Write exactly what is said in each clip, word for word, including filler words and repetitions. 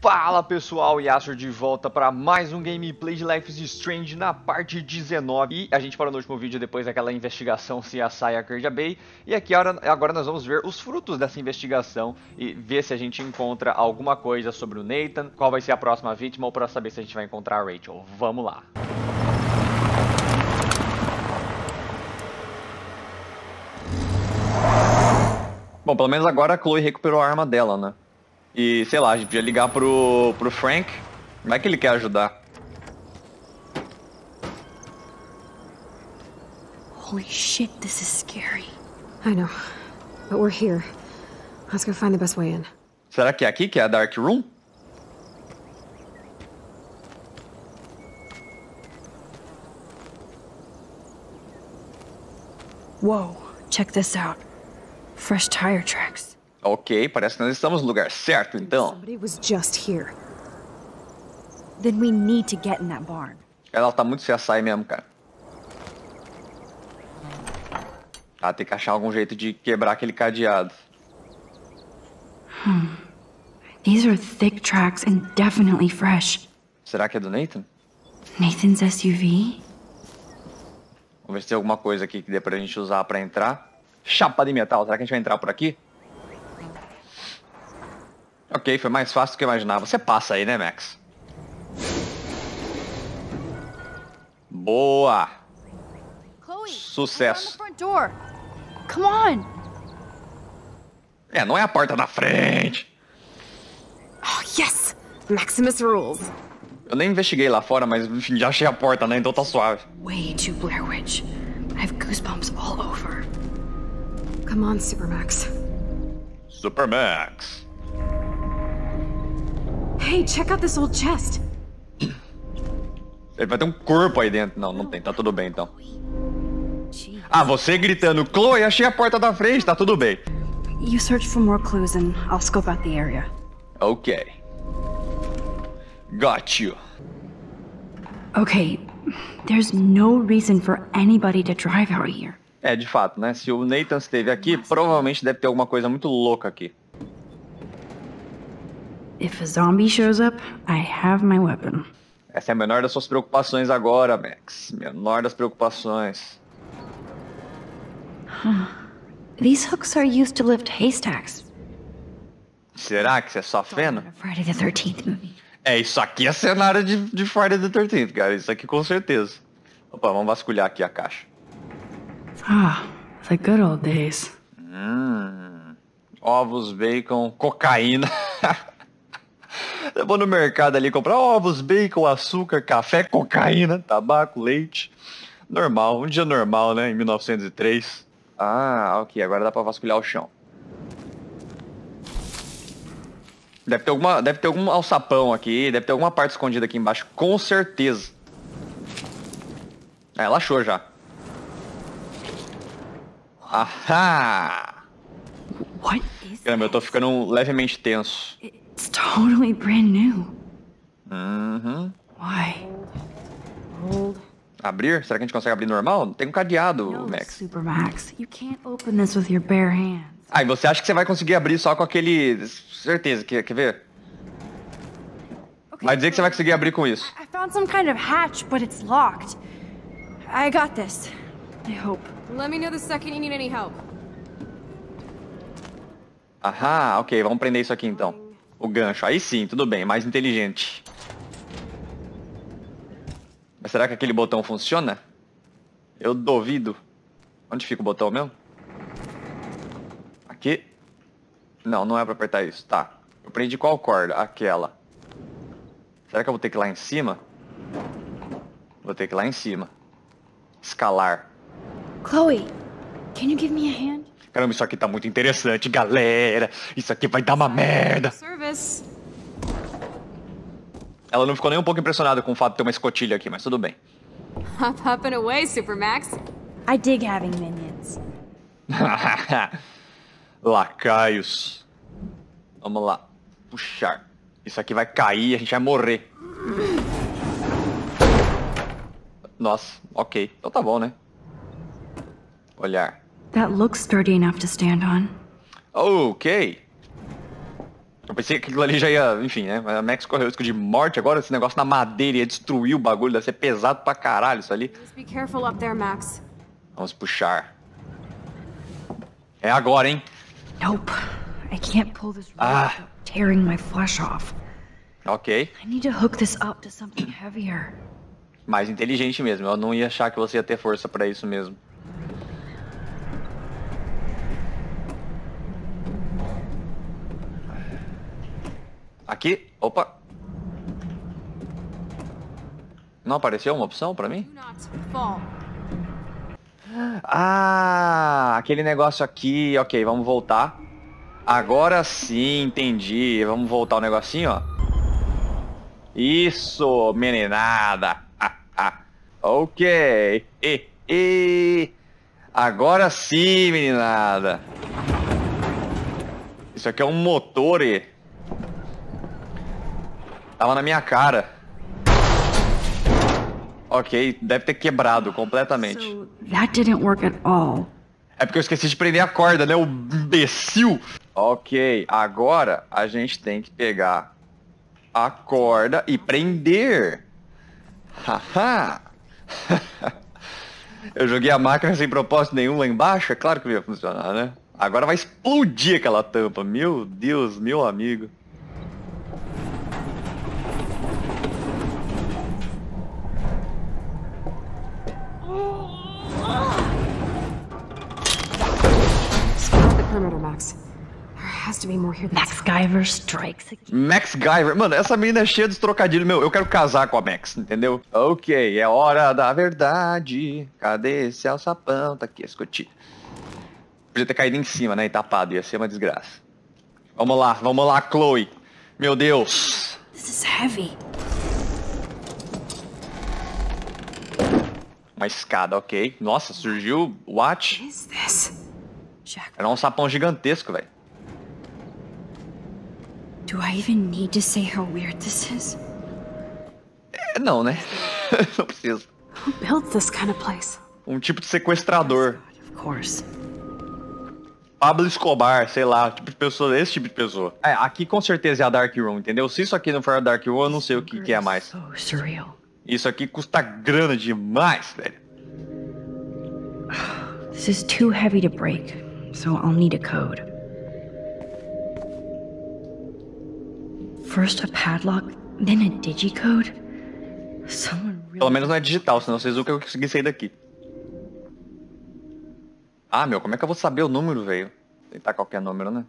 Fala pessoal, Yasser de volta para mais um gameplay de Life is Strange na parte dezenove. E a gente parou no último vídeo depois daquela investigação C S I Arcadia Bay. E aqui agora nós vamos ver os frutos dessa investigação e ver se a gente encontra alguma coisa sobre o Nathan, qual vai ser a próxima vítima ou para saber se a gente vai encontrar a Rachel. Vamos lá! Bom, pelo menos agora a Chloe recuperou a arma dela, né? E, sei lá, a gente podia ligar pro, pro Frank. Vai que ele quer ajudar. Holy shit, this is scary. I know, but we're here. Let's go find the best way in. Será que é aqui que é a Dark Room? Whoa, check this out. Fresh tire tracks. Ok, parece que nós estamos no lugar certo, então. Somebody was just here. Then we need to get in that barn. Ela tá muito C S I mesmo, cara. Ah, tem que achar algum jeito de quebrar aquele cadeado. Hmm. These are thick tracks and definitely fresh. Será que é do Nathan? Nathan's S U V? Vamos ver se tem alguma coisa aqui que dê pra gente usar pra entrar. Chapa de metal, será que a gente vai entrar por aqui? Ok, foi mais fácil do que eu imaginava. Você passa aí, né, Max? Boa! Chloe, sucesso. front door. Come on. É, não é a porta da frente. Oh, yes! Maximus rules. Eu nem investiguei lá fora, mas enfim, já achei a porta, né? Então tá suave. Way too Blair Witch. I have goosebumps all over. Come on, Supermax. Supermax. Hey, check out this old chest. Ele vai ter um corpo aí dentro. Não, não tem. Tá tudo bem, então. Ah, você gritando, Chloe, achei a porta da frente. Tá tudo bem. You search for more clues and I'll scope out the area. Ok. Got you. Okay, there's no reason for anybody to drive out here. É, de fato, né? Se o Nathan esteve aqui, provavelmente deve ter alguma coisa muito louca aqui. If a zombie shows up, I have my weapon. Essa é a menor das suas preocupações agora, Max. Menor das preocupações. Huh. These hooks are used to lift haystacks. Será que você é só feno? Friday the thirteenth movie. É, isso aqui é cenário de, de Friday the thirteenth, cara. Isso aqui com certeza. Opa, vamos vasculhar aqui a caixa. Ah, the good old days. Hum, ovos, bacon, cocaína. Eu vou no mercado ali comprar ovos, bacon, açúcar, café, cocaína, tabaco, leite. Normal, um dia normal, né? Em mil novecentos e três. Ah, ok, agora dá pra vasculhar o chão. Deve ter alguma, deve ter algum alçapão aqui, deve ter alguma parte escondida aqui embaixo, com certeza. É, ela achou já. Ahá! What is Caramba, eu tô ficando levemente tenso. It's totally brand new. Uhum. Why? Hold. Abrir? Será que a gente consegue abrir normal? Tem um cadeado, No, Max. Supermax. You can't open this with your bare hands. Ah, e você acha que você vai conseguir abrir só com aquele... Certeza, quer, quer ver? Okay, Vai dizer que você vai conseguir abrir com isso. I found some kind of hatch, but it's locked. I got this. I hope. Let me know the second you need any help. Aham, ok, vamos prender isso aqui então. O gancho, aí sim, tudo bem, mais inteligente. Mas será que aquele botão funciona? Eu duvido. Onde fica o botão mesmo? Aqui? Não, não é pra apertar isso. Tá. Eu prendi qual corda? Aquela. Será que eu vou ter que ir lá em cima? Vou ter que ir lá em cima. Escalar. Chloe, can you give me a hand? Caramba, isso aqui tá muito interessante, galera. Isso aqui vai dar uma merda. Service. Ela não ficou nem um pouco impressionada com o fato de ter uma escotilha aqui, mas tudo bem. Hop, hop and away, Supermax. I dig having minions. Lacaios. Vamos lá. Puxar. Isso aqui vai cair e a gente vai morrer. Nossa, ok. Então tá bom, né? Olhar. That looks sturdy enough to stand on. Ok. Eu pensei que aquilo ali já ia, enfim, né? A Max correu risco de morte, agora esse negócio na madeira ia destruir o bagulho, deve ser pesado pra caralho isso ali. Just be careful up there, Max. Vamos puxar. É agora, hein? Nope. I can't pull this rope Ah. without tearing my flesh off. Ok. I need to hook this up to something heavier. Mais inteligente mesmo, eu não ia achar que você ia ter força pra isso mesmo. Aqui, opa. Não apareceu uma opção pra mim? Do not fall. Ah, aquele negócio aqui, ok, vamos voltar. Agora sim, entendi. Vamos voltar o negocinho, ó. Isso, meninada. Ah, ah. Ok. E, e. Agora sim, meninada. Isso aqui é um motor, e. Tava na minha cara. Ok, deve ter quebrado completamente. So that didn't work at all. É porque eu esqueci de prender a corda, né, o imbecil? Ok, agora a gente tem que pegar a corda e prender. Haha. Eu joguei a máquina sem propósito nenhum lá embaixo, é claro que não ia funcionar, né? Agora vai explodir aquela tampa, meu Deus, meu amigo. Scout the perimeter, Max. There has to be more here than Max Guyver strikes again. Max Guyver. Mano, essa menina é cheia dos trocadilhos, meu. Eu quero casar com a Max, entendeu? Ok, é hora da verdade. Cadê esse alçapão? Tá aqui, escotilha. Podia ter caído em cima, né? E tapado. Ia ser uma desgraça. Vamos lá, vamos lá, Chloe. Meu Deus. This is heavy. Uma escada, ok. Nossa, surgiu Watch. What is this? Jack, Era um sapão gigantesco, velho. Do I even need to say how weird this is? É, não, né? Não precisa. who builds this kind of place? Um tipo de sequestrador. Of course. Pablo Escobar, sei lá, tipo de pessoa, esse tipo de pessoa. É, aqui com certeza é a Dark Room, entendeu? Se isso aqui não for a Dark Room, eu não sei o que, que é mais. So surreal. Isso aqui custa grana demais, velho. This is too heavy to break, so I'll need a code. First a padlock, then a digicode? Someone Pelo really... menos não é digital, senão vocês nunca eu consegui sair daqui. Ah, meu, como é que eu vou saber o número, velho? Tentar qualquer número, né?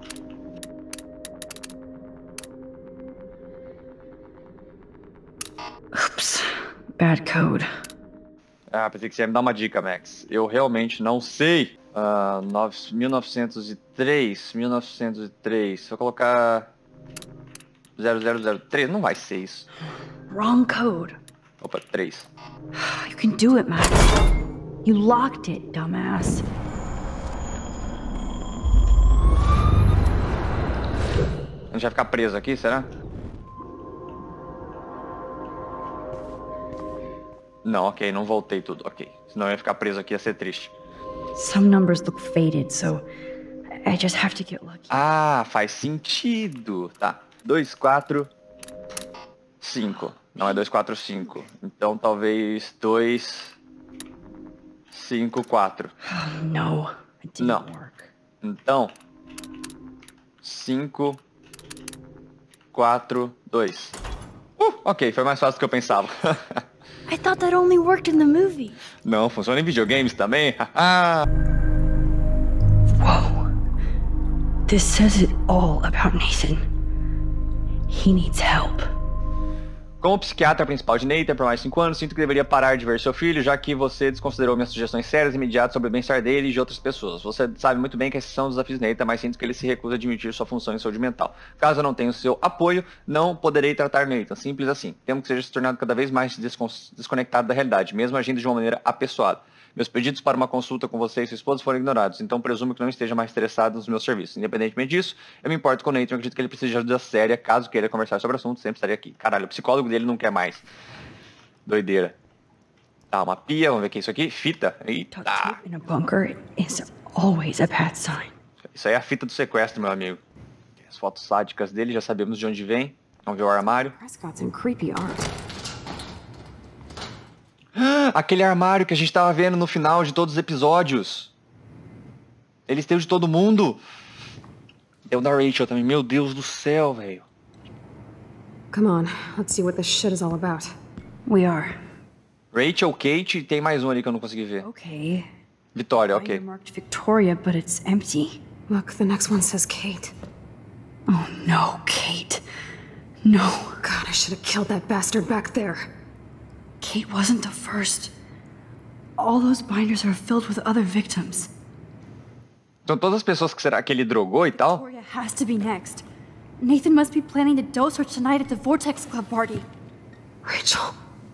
Oops. Bad code. Ah, pensei que você ia me dar uma dica, Max. Eu realmente não sei. Ah, nove- mil novecentos e três, mil novecentos e três. Se eu colocar zero zero zero três, não vai ser isso. Wrong code. Opa, três. You can do it, Max. You locked it, dumbass. A gente vai ficar preso aqui, será? Não, ok, não voltei tudo, ok. Senão eu ia ficar preso aqui, ia ser triste. Some numbers look faded, so I just have to get lucky. Ah, faz sentido. Tá, dois, quatro, cinco. Não é dois, quatro, cinco. Então talvez dois, cinco, quatro. Oh, no, it didn't Não. work. Então, cinco, quatro, dois. Uh, ok, foi mais fácil do que eu pensava. I thought that only worked in the movie. Não, funciona em videogames também. Whoa. This says it all about Nathan. He needs help. Como psiquiatra principal de Nathan por mais de cinco anos, sinto que deveria parar de ver seu filho, já que você desconsiderou minhas sugestões sérias e imediatas sobre o bem-estar dele e de outras pessoas. Você sabe muito bem que esses são os desafios de Nathan, mas sinto que ele se recusa a admitir sua função em saúde mental. Caso eu não tenha o seu apoio, não poderei tratar Nathan. Simples assim. Temo que seja se tornando cada vez mais descon- desconectado da realidade, mesmo agindo de uma maneira apessoada. Meus pedidos para uma consulta com você e sua esposa foram ignorados, então presumo que não esteja mais interessado nos meus serviços. Independentemente disso, eu me importo com o Nathan e acredito que ele precisa de ajuda séria. Caso queira conversar sobre o assunto, sempre estarei aqui. Caralho, o psicólogo dele não quer mais. Doideira. Tá, uma pia, vamos ver o que é isso aqui. Fita. Duct Eita. tape in a bunker is always a bad sign. Isso aí é a fita do sequestro, meu amigo. As fotos sádicas dele, já sabemos de onde vem. Vamos ver o armário. Prescott's in creepy art. Aquele armário que a gente tava vendo no final de todos os episódios. Eles têm o de todo mundo. É o da Rachel também. Meu Deus do céu, velho. Come on, let's see what this shit is all about. We are. Rachel, Kate e tem mais um ali que eu não consegui ver. Okay. Vitória, I ok. marked Victoria, but it's empty. Look, the next one says Kate. Oh no, Kate. No. God, I should have killed that bastard back there. Kate wasn't the first. All those binders are filled with other victims. Então todas as pessoas que será que ele drogou e tal? Victoria has to be next. Nathan must be planning to dose her tonight at the Vortex Club party. Rachel.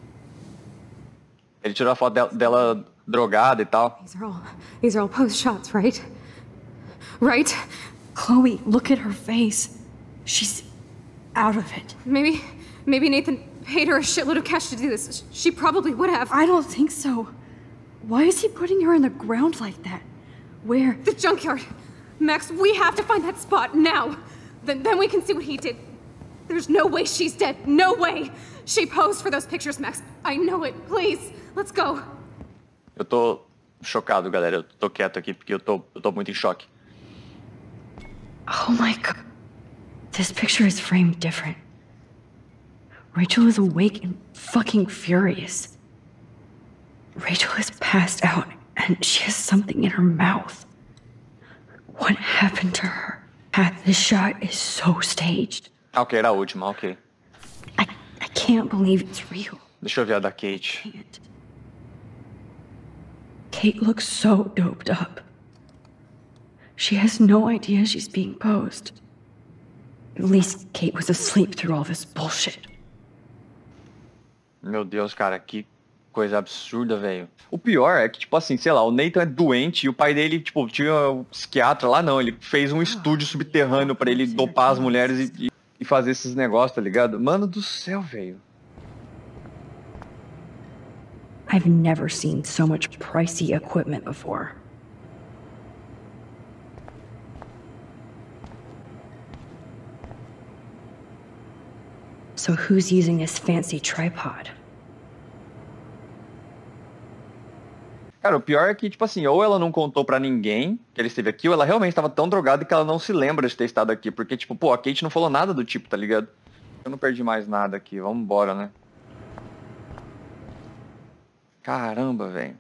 Ele tirou a foto dela, dela drogada e tal. These are all, these are all post shots, right? Right? Chloe, look at her face. She's out of it. Maybe, maybe Nathan paid her a shitload of cash to do this. She probably would have. I don't think so. Why is he putting her in the ground like that? Where? The junkyard. Max, we have to find that spot now. Then, then we can see what he did. There's no way she's dead. No way. She posed for those pictures, Max. I know it. Please, let's go. Eu tô chocado, galera. Eu tô quieto aqui porque eu tô, eu tô muito em choque. Oh my god. This picture is framed different. Rachel is awake and fucking furious. Rachel is passed out and she has something in her mouth. What happened to her? Pat, this shot is so staged. Ok, era a última, ok. I, I can't believe it's real. Deixa eu ver a da Kate. Can't. Kate looks so doped up. She has no idea she's being posed. At least Kate was asleep through all this bullshit. Meu Deus, cara, que coisa absurda, velho. O pior é que, tipo assim, sei lá, o Nathan é doente e o pai dele, tipo, tinha um psiquiatra lá, não. Ele fez um estúdio subterrâneo pra ele dopar as mulheres e, e fazer esses negócios, tá ligado? Mano do céu, velho. I've never seen so much pricey equipment before. So who's using this fancy tripod? Cara, o pior é que, tipo assim, ou ela não contou pra ninguém que ele esteve aqui, ou ela realmente tava tão drogada que ela não se lembra de ter estado aqui. Porque, tipo, pô, a Kate não falou nada do tipo, tá ligado? Eu não perdi mais nada aqui, vamos embora, né? Caramba, velho.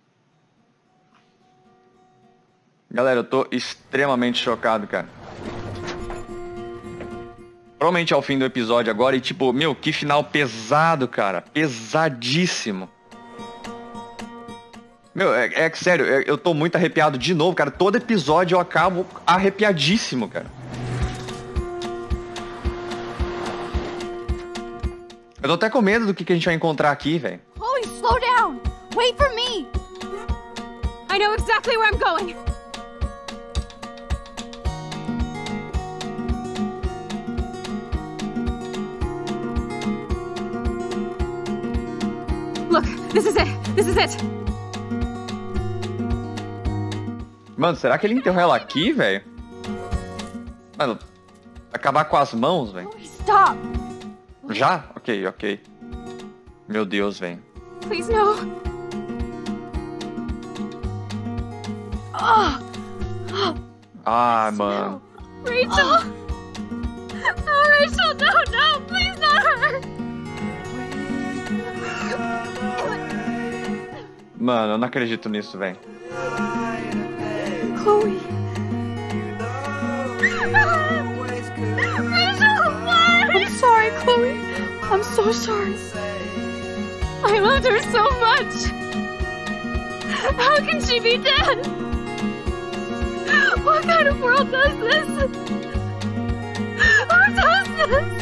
Galera, eu tô extremamente chocado, cara. Provavelmente é o fim do episódio agora e, tipo, meu, que final pesado, cara. Pesadíssimo. Meu, é, é que sério, eu, eu tô muito arrepiado de novo, cara. Todo episódio eu acabo arrepiadíssimo, cara. Eu tô até com medo do que, que a gente vai encontrar aqui, velho. Chloe, slow down! Wait for me! I know exactly where I'm going. Look, this is it. This is it. Mano, será que ele enterrou ela aqui, velho? Mano, acabar com as mãos, velho. Chloe, stop! Já? Ok, ok. Meu Deus, velho. Please no. Oh, Ah, mano. Rachel. Oh, Rachel, no, no, please not her. Mano, eu não acredito nisso, velho. Chloe. Rachel, why? I'm sorry, Chloe. I'm so sorry. I loved her so much. How can she be dead? What kind of world does this? Who does this?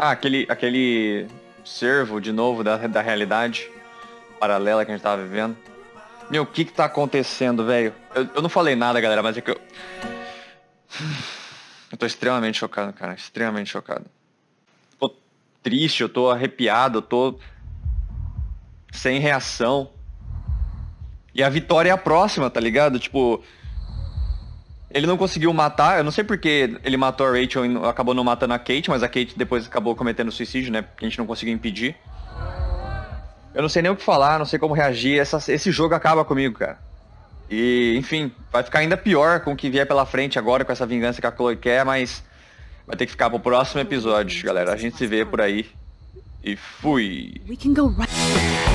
Ah, aquele, aquele servo, de novo, da, da realidade paralela que a gente tava vivendo. Meu, o que que tá acontecendo, velho? Eu, eu não falei nada, galera, mas é que eu... Eu tô extremamente chocado, cara. Extremamente chocado. Tô triste, eu tô arrepiado, eu tô... sem reação. E a vitória é a próxima, tá ligado? Tipo... Ele não conseguiu matar, eu não sei porque ele matou a Rachel e acabou não matando a Kate, mas a Kate depois acabou cometendo suicídio, né? Porque a gente não conseguiu impedir. Eu não sei nem o que falar, não sei como reagir. Essa, esse jogo acaba comigo, cara. E, enfim, vai ficar ainda pior com o que vier pela frente agora, com essa vingança que a Chloe quer, mas vai ter que ficar pro próximo episódio, galera. A gente se vê por aí. E fui! We can go right.